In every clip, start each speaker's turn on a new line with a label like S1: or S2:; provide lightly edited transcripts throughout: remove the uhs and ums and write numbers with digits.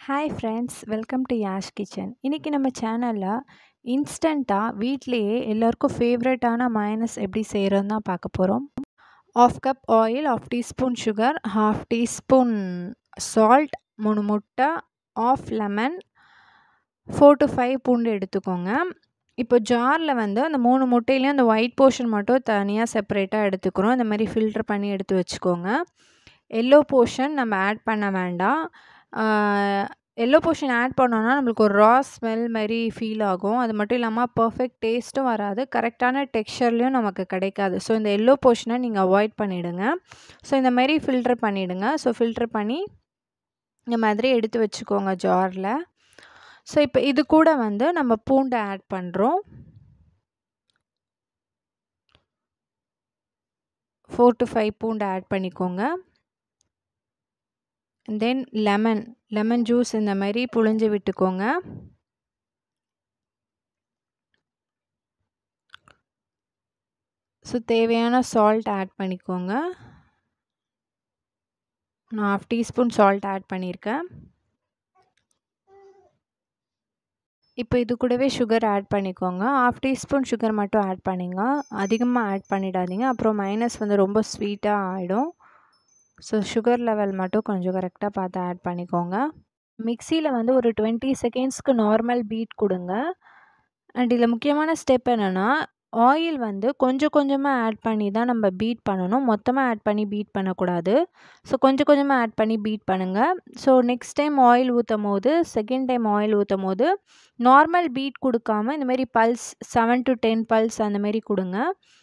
S1: Hi friends, welcome to Yash kitchen. இன்றைக்கி நம்ம சேனலில் இன்ஸ்டண்ட்டாக வீட்டிலையே எல்லாருக்கும் ஃபேவரட்டான மயனஸ் எப்படி செய்கிறோன்னு தான் பார்க்க போகிறோம். 1/2 cup oil, 1/2 teaspoon sugar, 1/2 teaspoon salt, 3 முட்டை, 1/2 லெமன், 4 to 5 பூண்டு எடுத்துக்கோங்க. இப்போ ஜாரில் வந்து அந்த 3 முட்டையிலையும் அந்த ஒயிட் போர்ஷன் மட்டும் தனியாக செப்பரேட்டாக எடுத்துக்கிறோம். இந்த மாதிரி ஃபில்டர் பண்ணி எடுத்து வச்சுக்கோங்க. எல்லோ போர்ஷன் நம்ம ஆட் பண்ண வேண்டாம். எல்லோ போர்ஷன் ஆட் பண்ணோன்னா நம்மளுக்கு ஒரு ரா ஸ்மெல் மாதிரி ஃபீல் ஆகும். அது மட்டும் இல்லாமல் பர்ஃபெக்ட் டேஸ்ட்டும் வராது, கரெக்டான டெக்ஸ்சர்லேயும் நமக்கு கிடைக்காது. ஸோ இந்த எல்லோ போர்ஷனை நீங்கள் அவாய்ட் பண்ணிவிடுங்க. ஸோ இந்த மாதிரி ஃபில்டர் பண்ணிவிடுங்க. ஸோ ஃபில்டர் பண்ணி இந்த மாதிரி எடுத்து வச்சுக்கோங்க ஜாரில். ஸோ இப்போ இது கூட வந்து நம்ம பூண்டை ஆட் பண்ணுறோம். 4 to 5 பூண்டை ஆட் பண்ணிக்கோங்க. தென் லெமன் ஜூஸ் இந்த மாதிரி புழிஞ்சு விட்டுக்கோங்க. ஸோ தேவையான சால்ட் ஆட் பண்ணிக்கோங்க. நான் 1/2 டீஸ்பூன் சால்ட் ஆட் பண்ணியிருக்கேன். இப்போ இது கூடவே சுகர் ஆட் பண்ணிக்கோங்க. 1/2 டீஸ்பூன் சுகர் மட்டும் ஆட் பண்ணிங்க, அதிகமாக ஆட் பண்ணிடாதீங்க. அப்புறம் மைனஸ் வந்து ரொம்ப ஸ்வீட்டாக ஆகிடும். ஸோ சுகர் லெவல் மட்டும் கொஞ்சம் கரெக்டாக பார்த்து ஆட் பண்ணிக்கோங்க. மிக்சியில் வந்து ஒரு 20 செகண்ட்ஸ்க்கு நார்மல் பீட் கொடுங்க. அண்ட் இதில் முக்கியமான ஸ்டெப் என்னென்னா, ஆயில் வந்து கொஞ்சம் கொஞ்சமாக ஆட் பண்ணி தான் நம்ம பீட் பண்ணணும். மொத்தமாக ஆட் பண்ணி பீட் பண்ணக்கூடாது. ஸோ கொஞ்சம் கொஞ்சமாக ஆட் பண்ணி பீட் பண்ணுங்கள். ஸோ நெக்ஸ்ட் டைம் ஆயில் ஊற்றும் போது, செகண்ட் டைம் ஆயில் ஊற்றும் போது நார்மல் பீட் கொடுக்காம இந்த மாதிரி பல்ஸ் 7 to 10 பல்ஸ் அந்தமாரி கொடுங்க.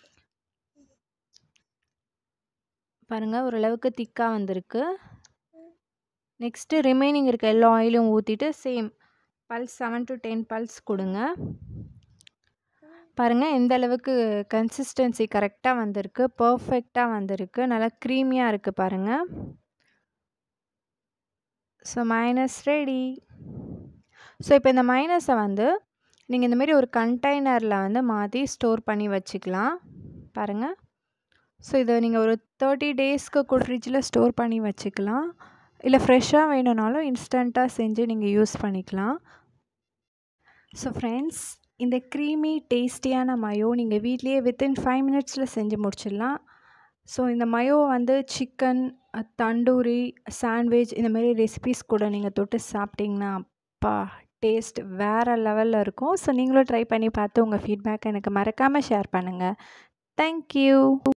S1: பாருங்கள், ஓரளவுக்கு திக்காக வந்திருக்கு. நெக்ஸ்ட்டு ரிமைனிங் இருக்க எல்லா ஆயிலும் ஊற்றிட்டு சேம் பல்ஸ் 7 to 10 பல்ஸ் கொடுங்க. பாருங்கள், எந்த அளவுக்கு கன்சிஸ்டன்சி கரெக்டாக வந்திருக்கு, பர்ஃபெக்டாக வந்திருக்கு, நல்லா க்ரீமியாக இருக்குது பாருங்கள். So minus ready. ஸோ இப்போ இந்த மைனஸை வந்து நீங்கள் இந்தமாரி ஒரு கண்டெய்னரில் வந்து மாற்றி ஸ்டோர் பண்ணி வச்சுக்கலாம். பாருங்கள். ஸோ இதை நீங்கள் ஒரு 30 டேஸ்க்கு கூட ஃப்ரிட்ஜில் ஸ்டோர் பண்ணி வச்சுக்கலாம். இல்லை ஃப்ரெஷ்ஷாக வேணும்னாலும் இன்ஸ்டண்ட்டாக செஞ்சு நீங்கள் யூஸ் பண்ணிக்கலாம். ஸோ ஃப்ரெண்ட்ஸ், இந்த க்ரீமி டேஸ்டியான மயோ நீங்கள் வீட்லேயே வித்தின் 5 மினிட்ஸில் செஞ்சு முடிச்சிடலாம். ஸோ இந்த மயோ வந்து சிக்கன், தண்டூரி, சாண்ட்விச் இந்த மாதிரி ரெசிபீஸ் கூட நீங்கள் தொட்டு சாப்பிட்டிங்கன்னா அப்பா டேஸ்ட் வேறு லெவலில் இருக்கும். ஸோ நீங்களும் ட்ரை பண்ணி பார்த்து உங்கள் ஃபீட்பேக் எனக்கு மறக்காமல் ஷேர் பண்ணுங்கள். தேங்க்யூ.